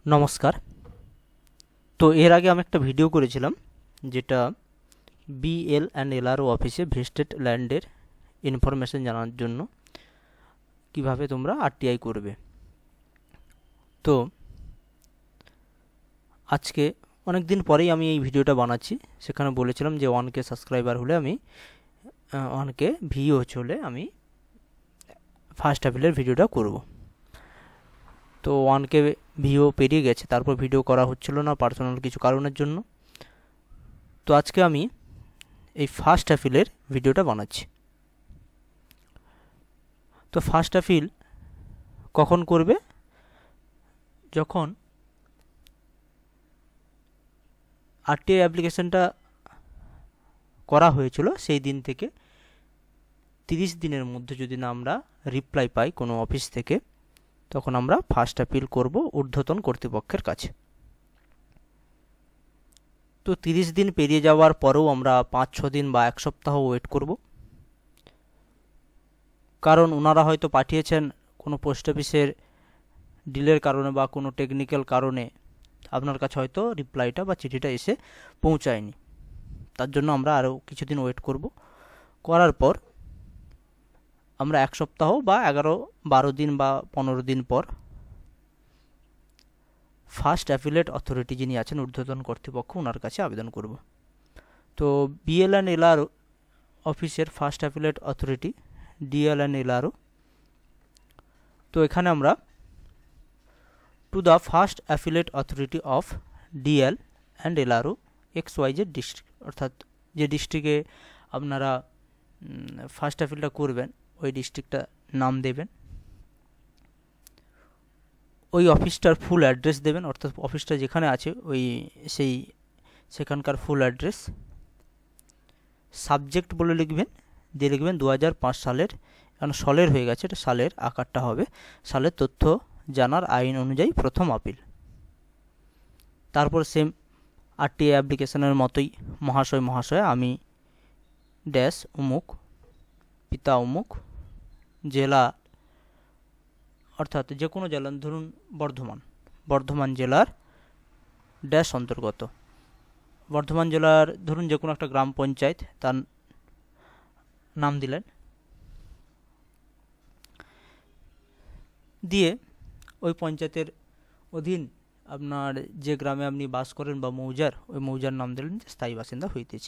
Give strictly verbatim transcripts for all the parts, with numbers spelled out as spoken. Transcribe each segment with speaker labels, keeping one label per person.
Speaker 1: নমস্কার। তো এর আগে আমি একটা ভিডিও করেছিলাম যেটা বিএল অ্যান্ড এলআরও অফিসে ভেস্টেড ল্যান্ডের ইনফরমেশন জানার জন্য কিভাবে তোমরা আরটিআই করবে। তো আজকে অনেক দিন পরেই আমি এই ভিডিওটা বানাচ্ছি। সেখানে বলেছিলাম যে ওয়ান কে সাবস্ক্রাইবার হলে আমি ওয়ান কে ভিউ হলে আমি ফার্স্ট অ্যাপিলের ভিডিওটা করব। তো ওয়ান কে ভিউ পেরিয়ে গেছে, তারপর ভিডিও করা হচ্ছিল না পার্সোনাল কিছু কারণের জন্য। তো আজকে আমি এই ফার্স্ট অ্যাপিলের ভিডিওটা বানাচ্ছি। তো ফার্স্ট অ্যাপিল কখন করবে? যখন আরটিআই অ্যাপ্লিকেশনটা করা হয়েছিল সেই দিন থেকে তিরিশ দিনের মধ্যে যদি না আমরা রিপ্লাই পাই কোনো অফিস থেকে, তখন আমরা ফার্স্ট অ্যাপিল করব ঊর্ধ্বতন কর্তৃপক্ষের কাছে। তো তিরিশ দিন পেরিয়ে যাওয়ার পরেও আমরা পাঁচ ছ দিন বা এক সপ্তাহ ওয়েট করব, কারণ ওনারা হয়তো পাঠিয়েছেন কোনো পোস্ট অফিসের ডিলের কারণে বা কোনো টেকনিক্যাল কারণে আপনার কাছে হয়তো রিপ্লাইটা বা চিঠিটা এসে পৌঁছায়নি। তার জন্য আমরা আরও কিছুদিন ওয়েট করব। করার পর আমরা এক সপ্তাহ বা এগারো বারো দিন বা পনেরো দিন পর ফার্স্ট অ্যাপিলেট অথরিটি যিনি আছেন ঊর্ধ্বতন কর্তৃপক্ষ, ওনার কাছে আবেদন করব। তো বিএল অ্যান্ড এলআরও অফিসের first appellate authority DL and LRO. তো এখানে আমরা to the first appellate authority of DL and LRO X Y Z district, অর্থাৎ যে ডিস্ট্রিক্টে আপনারা ফার্স্ট অ্যাপিলটা করবেন ওই ডিস্ট্রিক্টটা নাম দেবেন, ওই অফিসটার ফুল অ্যাড্রেস দেবেন, অর্থাৎ অফিসটা যেখানে আছে ওই সেই সেখানকার ফুল অ্যাড্রেস। সাবজেক্ট বলে লিখবেন, দিয়ে লিখবেন দু হাজার পাঁচ সালের, কারণ সালের হয়ে গেছে, এটা সালের আকারটা হবে, সালের তথ্য জানার আইন অনুযায়ী প্রথম আপিল। তারপর সেম আরটিআই অ্যাপ্লিকেশনের মতোই মহাশয় মহাশয় আমি ড্যাশ উমুক পিতা উমুক জেলা, অর্থাৎ যে কোনো জেলা, ধরুন বর্ধমান বর্ধমান জেলার ড্যাশ অন্তর্গত, বর্ধমান জেলার ধরুন যে কোনো একটা গ্রাম পঞ্চায়েত তার নাম দিলেন, দিয়ে ওই পঞ্চায়েতের অধীন আপনার যে গ্রামে আপনি বাস করেন বা মৌজার, ওই মৌজার নাম দিলেন যে স্থায়ী বাসিন্দা হইতেছে।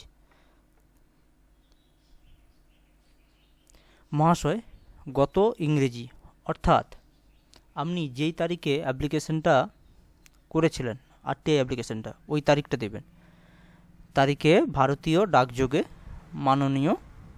Speaker 1: মহাশয় গত ইংরেজি, অর্থাৎ আপনি যেই তারিখে অ্যাপ্লিকেশনটা করেছিলেন আরটিআই অ্যাপ্লিকেশনটা, ওই তারিখটা দেবেন। তারিখে ভারতীয় ডাকযোগে মাননীয়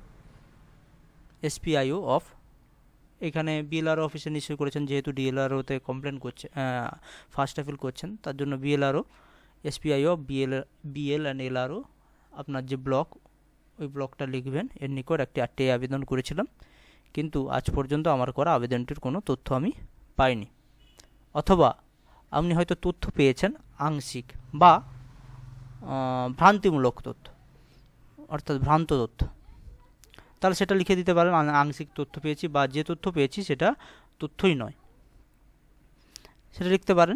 Speaker 1: এসপিআইও অফ, এখানে বিএলআরও অফিসে নিশ্চয় করেছেন, যেহেতু ডিএলআরওতে কমপ্লেন করছে ফার্স্ট অ্যাপিল করছেন, তার জন্য BLRO SPIO BL BL and LRO আপনার যে ব্লক, ওই ব্লকটা লিখবেন। এর নিকট একটি আরটিআই আবেদন করেছিলাম, কিন্তু আজ পর্যন্ত আমার করা আবেদনটির কোনো তথ্য আমি পাইনি। অথবা আপনি হয়তো তথ্য পেয়েছেন আংশিক বা ভ্রান্তিমূলক তথ্য, অর্থাৎ ভ্রান্ত তথ্য, তাহলে সেটা লিখে দিতে পারেন আংশিক তথ্য পেয়েছি, বা যে তথ্য পেয়েছি সেটা তথ্যই নয়, সেটা লিখতে পারেন।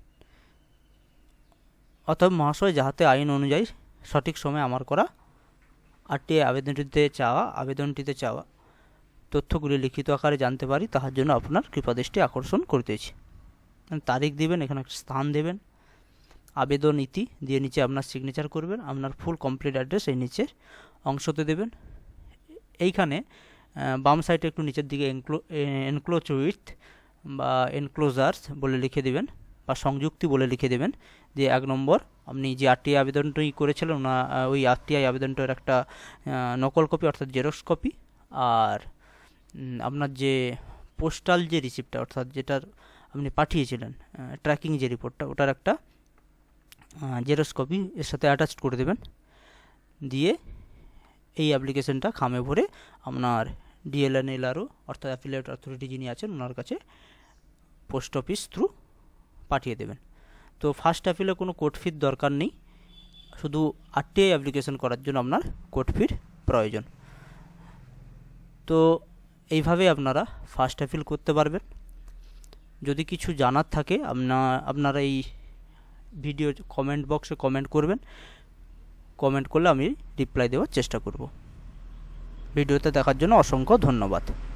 Speaker 1: অতএব মহাশয় যাহাতে আইন অনুযায়ী সঠিক সময়ে আমার করা আরটিআই আবেদনটিতে চাওয়া আবেদনটিতে চাওয়া তথ্যগুলি লিখিত আকারে জানতে পারি, তাহার জন্য আপনার কৃপাদৃষ্টি আকর্ষণ করতেছি। তারিখ দিবেন, এখানে একটা স্থান দেবেন, আবেদন ইতি দিয়ে নিচে আপনার সিগনেচার করবেন, আপনার ফুল কমপ্লিট অ্যাড্রেস এই নিচের অংশতে দেবেন। এইখানে বাম সাইডে একটু নিচের দিকে এনক্লো এনক্লোজ উইথ বা এনক্লোজার্স বলে লিখে দেবেন, বা সংযুক্তি বলে লিখে দেবেন। দিয়ে এক নম্বর আপনি যে আরটিআই আবেদনটি করেছিলেন না, ওই আরটিআই আবেদনটার একটা নকল কপি অর্থাৎ জেরক্স কপি, আর আপনার যে পোস্টাল যে রিসিপ্টটা, অর্থাৎ যেটার আপনি পাঠিয়েছিলেন ট্র্যাকিং যে রিপোর্টটা, ওটার একটা জেরক্স কপি এর সাথে অ্যাটাচড করে দেবেন। দিয়ে এই অ্যাপ্লিকেশনটা খামে ভরে আপনার ডিএল অ্যান্ড এলআরও অর্থাৎ অ্যাফিলিয়েট অথরিটি যিনি আছেন ওনার কাছে পোস্ট অফিস থ্রু পাঠিয়ে দেবেন। তো ফার্স্ট অ্যাপিলে কোনো কোড ফির দরকার নেই, শুধু আরটিআই অ্যাপ্লিকেশন করার জন্য আপনার কোড ফির প্রয়োজন। তো এইভাবে আপনারা ফার্স্ট অ্যাপিল করতে পারবেন। যদি কিছু জানার থাকে আপনা আপনারা এই ভিডিও কমেন্ট বক্সে কমেন্ট করবেন, কমেন্ট করলে আমি রিপ্লাই দেওয়ার চেষ্টা করব। ভিডিওতে দেখার জন্য অসংখ্য ধন্যবাদ।